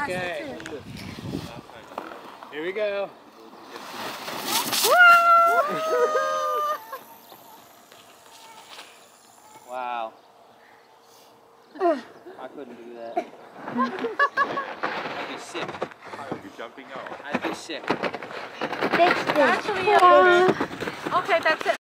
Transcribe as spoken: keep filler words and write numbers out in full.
Okay. Here we go. Wow. I couldn't do that. I'd be sick. I'd be jumping out. I'd be sick. Actually, okay, that's it.